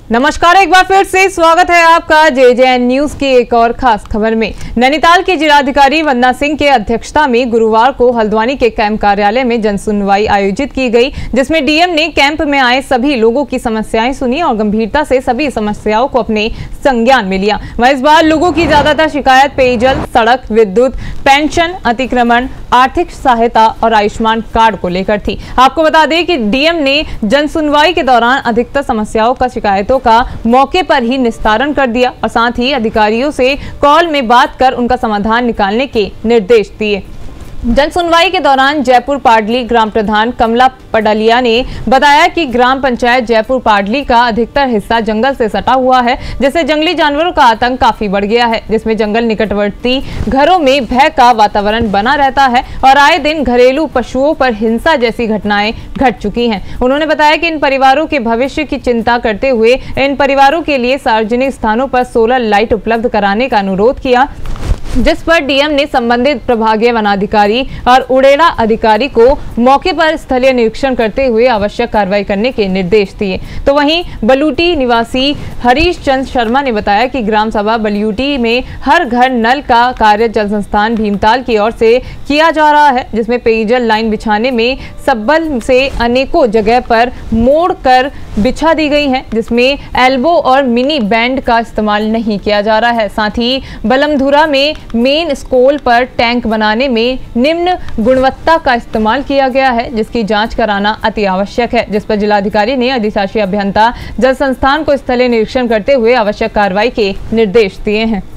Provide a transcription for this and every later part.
नमस्कार, एक बार फिर से स्वागत है आपका JJN न्यूज की एक और खास खबर में। नैनीताल के जिलाधिकारी वंदना सिंह के अध्यक्षता में गुरुवार को हल्द्वानी के कैंप कार्यालय में जनसुनवाई आयोजित की गई, जिसमें डीएम ने कैंप में आए सभी लोगों की समस्याएं सुनी और गंभीरता से सभी समस्याओं को अपने संज्ञान में लिया। वह इस बार लोगों की ज्यादातर शिकायत पेयजल, सड़क, विद्युत, पेंशन, अतिक्रमण, आर्थिक सहायता और आयुष्मान कार्ड को लेकर थी। आपको बता दें कि डीएम ने जनसुनवाई के दौरान अधिकतर समस्याओं का शिकायतों का मौके पर ही निस्तारण कर दिया और साथ ही अधिकारियों से कॉल में बात कर उनका समाधान निकालने के निर्देश दिए। जनसुनवाई के दौरान जयपुर पाडली ग्राम प्रधान कमला पडालिया ने बताया कि ग्राम पंचायत जयपुर पाडली का अधिकतर हिस्सा जंगल से सटा हुआ है, जिससे जंगली जानवरों का आतंक काफी बढ़ गया है, जिसमें जंगल निकटवर्ती घरों में भय का वातावरण बना रहता है और आए दिन घरेलू पशुओं पर हिंसा जैसी घटनाएं घट चुकी हैं। उन्होंने बताया कि इन परिवारों के भविष्य की चिंता करते हुए इन परिवारों के लिए सार्वजनिक स्थानों पर सोलर लाइट उपलब्ध कराने का अनुरोध किया, जिस पर डीएम ने संबंधित प्रभागीय वनाधिकारी और उड़ेड़ा अधिकारी को मौके पर स्थलीय निरीक्षण करते हुए आवश्यक कार्रवाई करने के निर्देश दिए। तो वहीं बलूटी निवासी हरीश चंद शर्मा ने बताया कि ग्राम सभा बलूटी में हर घर नल का कार्य जल संस्थान भीमताल की ओर से किया जा रहा है, जिसमें पेयजल लाइन बिछाने में सब्बल से अनेकों जगह पर मोड़ कर बिछा दी गई है, जिसमें एल्बो और मिनी बैंड का इस्तेमाल नहीं किया जा रहा है। साथ ही बलमधुरा में मेन स्कोल पर टैंक बनाने में निम्न गुणवत्ता का इस्तेमाल किया गया है, जिसकी जांच कराना अति आवश्यक है, जिस पर जिलाधिकारी ने अधिशासी अभियंता जल संस्थान को स्थलीय निरीक्षण करते हुए आवश्यक कार्रवाई के निर्देश दिए हैं।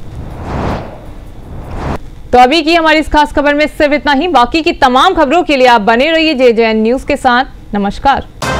तो अभी की हमारी इस खास खबर में सिर्फ इतना ही। बाकी की तमाम खबरों के लिए आप बने रहिए JJN न्यूज के साथ। नमस्कार।